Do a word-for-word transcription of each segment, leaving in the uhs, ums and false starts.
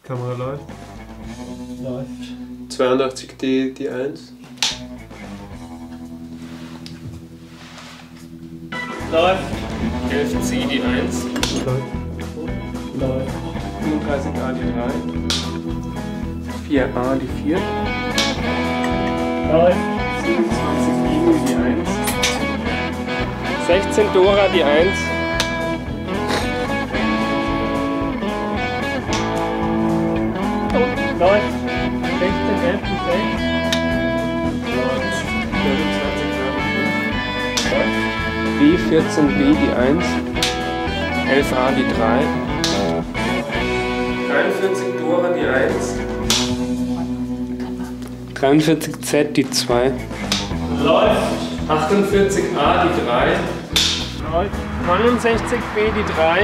Kamera läuft. Läuft. zweiundachtzig D die eins. Läuft. elf C die eins. Läuft. Läuft. fünfunddreißig A die drei. vier A die vier. Läuft. siebenundzwanzig Emil die eins. sechzehn Dora die eins. Läuft. sechzehn F die sechs. B vierzehn B die eins. elf A die drei. dreiundvierzig Dora die eins. dreiundvierzig Z die zwei. Läuft. achtundvierzig A die drei. Läuft. neunundsechzig B die drei.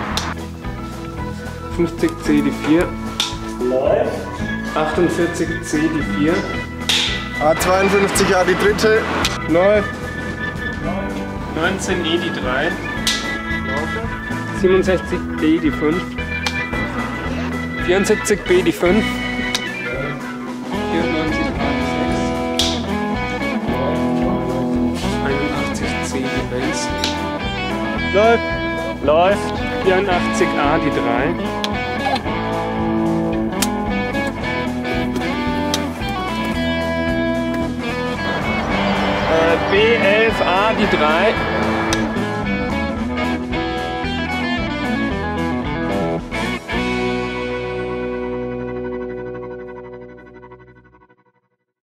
fünfzig C die vier. Läuft. achtundvierzig C die vier. A zweiundfünfzig A die dritte. Läuft. neunzehn E die drei. siebenundsechzig B die fünf. vierundsiebzig B die fünf. vierundneunzig A die sechs. einundachtzig C die eins. Läuft. Läuft. vierundachtzig A die drei. B elf A die drei.